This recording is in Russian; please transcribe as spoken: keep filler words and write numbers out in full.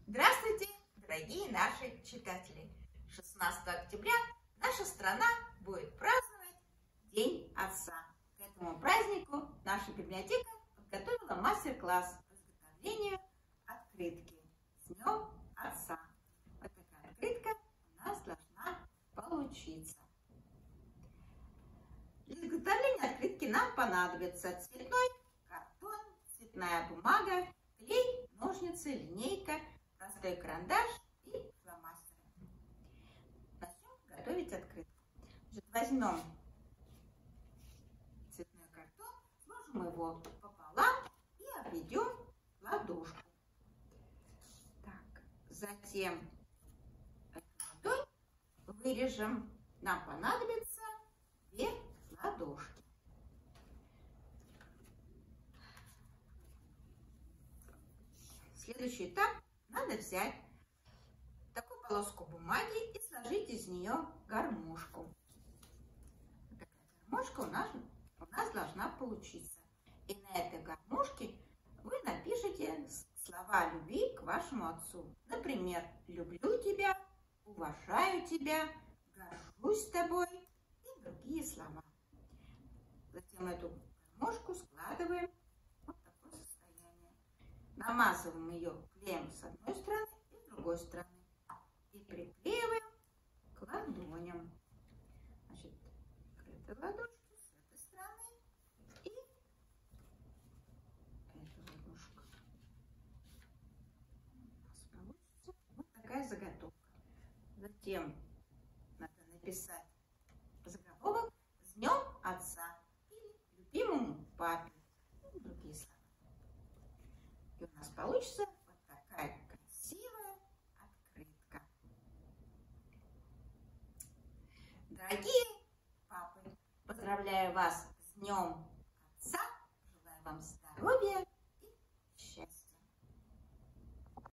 Здравствуйте, дорогие наши читатели! шестнадцатого октября наша страна будет праздновать День Отца. К этому празднику наша библиотека подготовила мастер-класс по изготовлению открытки с Днем Отца. Вот такая открытка у нас должна получиться. Для изготовления открытки нам понадобится цветной картон, цветная бумага, клей, ножницы, линейка, простой карандаш и фломастеры. Начнем готовить открытку. Значит, возьмем цветной картон, сложим его пополам и обведем ладошку. Так, затем эту ладонь вырежем. Нам понадобится две ладошки. Следующий этап. Надо взять такую полоску бумаги и сложить из нее гармошку. Вот такая гармошка у нас, у нас должна получиться. И на этой гармошке вы напишите слова любви к вашему отцу. Например, люблю тебя, уважаю тебя, горжусь тобой и другие слова. Затем эту гармошку складываем вот в такое состояние. Намазываем ее клеем с одной стороны и с другой стороны. И приклеиваем к ладоням. Значит, к этой ладошке с этой стороны и эту ладошку. У нас получится вот такая заготовка. Затем надо написать заголовок «С Днем Отца» или «Любимому папе» и другие слова. И у нас получится вот такая красивая открытка. Дорогие папы, поздравляю вас с Днем Отца!